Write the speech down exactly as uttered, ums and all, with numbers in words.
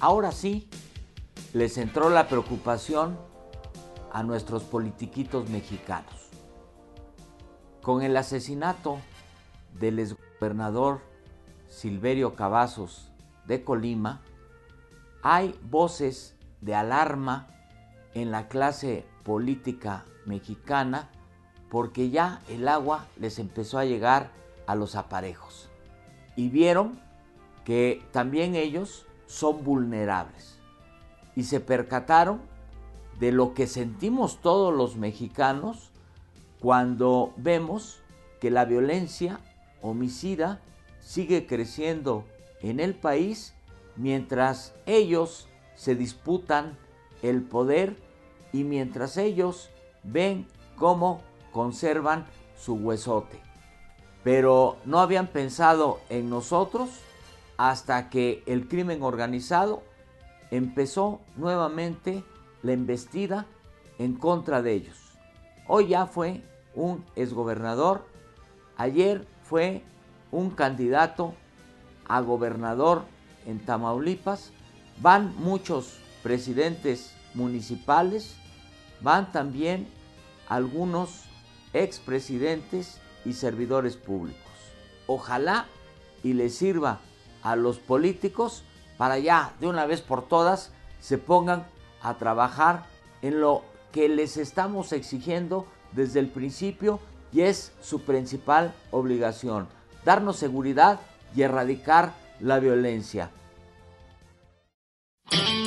ahora sí les entró la preocupación a nuestros politiquitos mexicanos. Con el asesinato del exgobernador Silverio Cavazos de Colima, hay voces de alarma en la clase política mexicana porque ya el agua les empezó a llegar a los aparejos y vieron que también ellos son vulnerables y se percataron de lo que sentimos todos los mexicanos cuando vemos que la violencia homicida sigue creciendo en el país mientras ellos se disputan el poder y mientras ellos ven cómo conservan su huesote. Pero no habían pensado en nosotros hasta que el crimen organizado empezó nuevamente la embestida en contra de ellos. Hoy ya fue un exgobernador, ayer fue un candidato a gobernador en Tamaulipas, van muchos presidentes municipales, van también algunos expresidentes y servidores públicos. Ojalá y les sirva a los políticos para ya de una vez por todas se pongan a trabajar en lo que les estamos exigiendo desde el principio y es su principal obligación, darnos seguridad y erradicar la violencia.